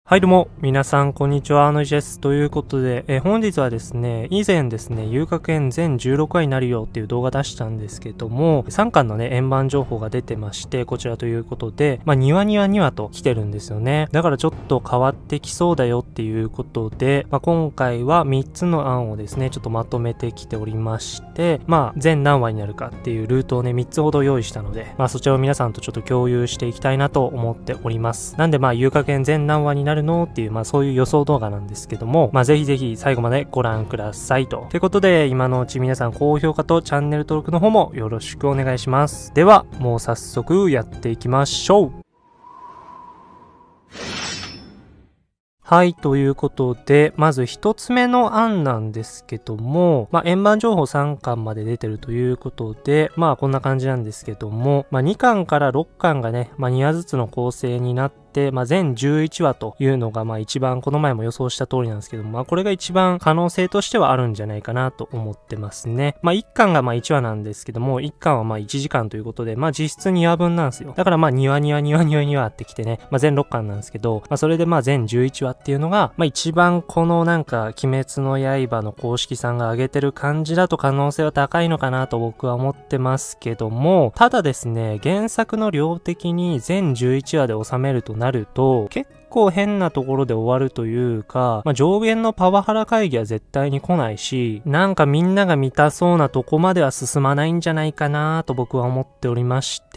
はいどうも、皆さんこんにちは、ノイジです。ということで、本日はですね、以前ですね、遊郭編全16話になるよっていう動画出したんですけども、3巻のね、円盤情報が出てまして、こちらということで、2話2話2話と来てるんですよね。だからちょっと変わってきそうだよっていうことで、今回は3つの案をですね、ちょっとまとめてきておりまして、全何話になるかっていうルートをね、3つほど用意したので、そちらを皆さんとちょっと共有していきたいなと思っております。なんで遊郭編全何話になるのっていう、そういう予想動画なんですけども、ぜひぜひ最後までご覧くださいと。ということで、今のうち皆さん高評価とチャンネル登録の方もよろしくお願いします。では、もう早速やっていきましょう。はい、ということで、まず一つ目の案なんですけども、円盤情報3巻まで出てるということで、こんな感じなんですけども、2巻から6巻がね、2話ずつの構成になって、全11話というのが一番この前も予想した通りなんですけども、これが一番可能性としてはあるんじゃないかなと思ってますね。1巻が1話なんですけども、1巻は1時間ということで、実質2話分なんですよ。だから2話2話2話2話2話ってきてね、全6巻なんですけど、それで全11話っていうのが、一番この鬼滅の刃の公式さんが上げてる感じだと可能性は高いのかなと僕は思ってますけども、ただですね、原作の量的に全11話で収めるとなると、結構変なところで終わるというか、上限のパワハラ会議は絶対に来ないし、みんなが見たそうなとこまでは進まないんじゃないかなと僕は思っておりまして、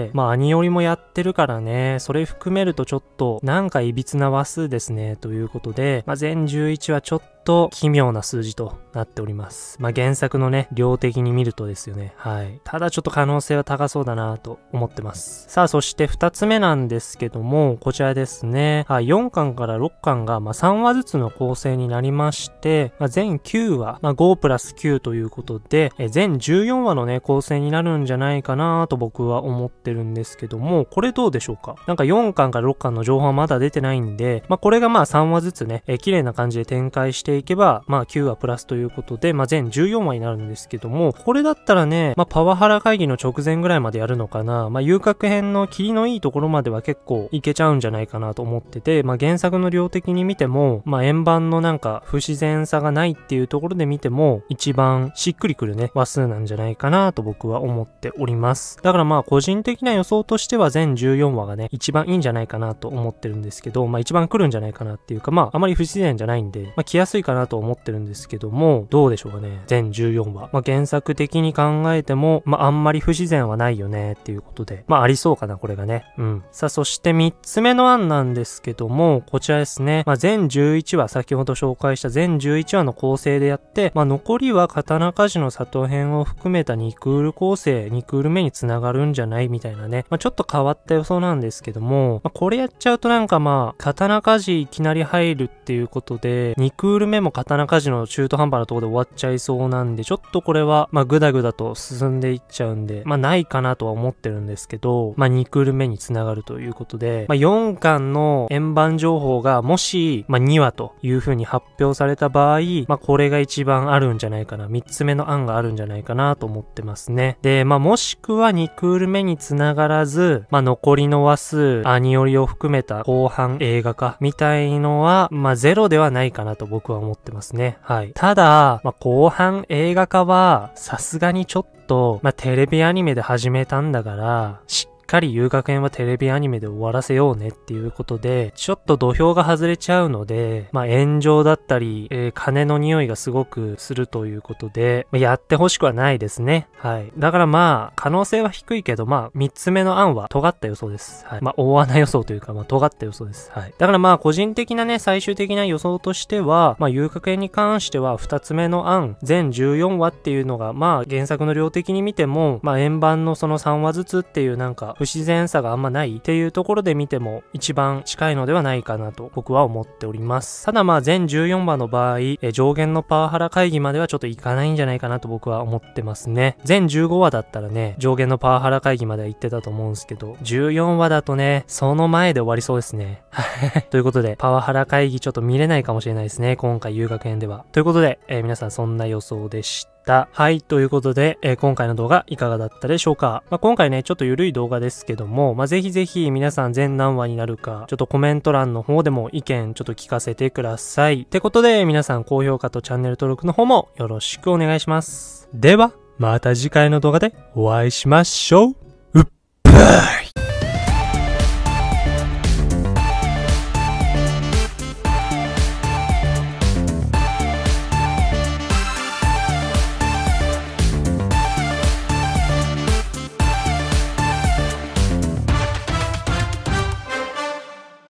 アニオリもやってるからね、それ含めるとちょっといびつな話数ですね、ということで、全11はちょっと奇妙な数字となっております。原作のね、量的に見るとですよね。はい。ただちょっと可能性は高そうだなと思ってます。さあ、そして2つ目なんですけども、こちらですね。4巻から6巻が3話ずつの構成になりまして、全9話、5プラス9ということで、全14話のね、構成になるんじゃないかなと僕は思ってるんですけども、これどうでしょうか？4巻から6巻の情報はまだ出てないんで、これが3話ずつね、綺麗な感じで展開していけば、9話プラスということで、全14話になるんですけども、これだったらね、パワハラ会議の直前ぐらいまでやるのかな。遊郭編の切りのいいところまでは結構いけちゃうんじゃないかなと思ってて、原作の量的に見ても、円盤の不自然さがないっていうところで見ても、一番しっくりくるね、話数なんじゃないかなと僕は思っております。だから個人的な予想としては全14話がね、一番いいんじゃないかなと思ってるんですけど、一番来るんじゃないかなっていうか、あまり不自然じゃないんで、来やすいかなと思ってるんですけども、どうでしょうかね。全14話。原作的に考えても、あんまり不自然はないよねっていうことで、ありそうかな、これがね。さあ、そして3つ目の案なんですけども、こちらですね。全11話、先ほど紹介した全11話の構成でやって、残りは刀鍛冶の里編を含めた2クール構成、2クール目につながるんじゃないみたいなね。ちょっと変わった予想なんですけども、これやっちゃうと刀鍛冶いきなり入るっていうことで、2クール目も刀鍛冶の中途半端なところで終わっちゃいそうなんで、ちょっとこれは、グダグダと進んでいっちゃうんで、ないかなとは思ってるんですけど、2クール目につながるということで、4巻の円盤情報がもし、2話という風に発表された場合、これが一番あるんじゃないかな、3つ目の案があるんじゃないかなと思ってますね。で、もしくは2クール目につながらず、残りの話数、アニオリを含めた後半映画化みたいのは、ゼロではないかなと僕は思ってますね。はい。ただ、後半映画化は、さすがにちょっと、テレビアニメで始めたんだから、しっかり遊郭編はテレビアニメで終わらせようねっていうことで、ちょっと土俵が外れちゃうので、炎上だったり、金の匂いがすごくするということで、やってほしくはないですね。はい。だから可能性は低いけど、3つ目の案は尖った予想です。はい。大穴予想というか、尖った予想です。はい。だから個人的なね、最終的な予想としては、遊郭編に関しては2つ目の案、全14話っていうのが、原作の量的に見ても、円盤のその3話ずつっていう不自然さがあんまないっていうところで見ても一番近いのではないかなと僕は思っております。ただ全14話の場合、上限のパワハラ会議まではちょっといかないんじゃないかなと僕は思ってますね。全15話だったらね、上限のパワハラ会議までは行ってたと思うんですけど、14話だとね、その前で終わりそうですね。ということで、パワハラ会議ちょっと見れないかもしれないですね、今回遊郭編では。ということで、皆さんそんな予想でした。 。はい、ということで、今回の動画いかがだったでしょうか。今回ね、ちょっと緩い動画ですけども、ぜひぜひ皆さん全何話になるか、ちょっとコメント欄の方でも意見ちょっと聞かせてください。ってことで、皆さん高評価とチャンネル登録の方もよろしくお願いします。では、また次回の動画でお会いしましょう。うっぱい。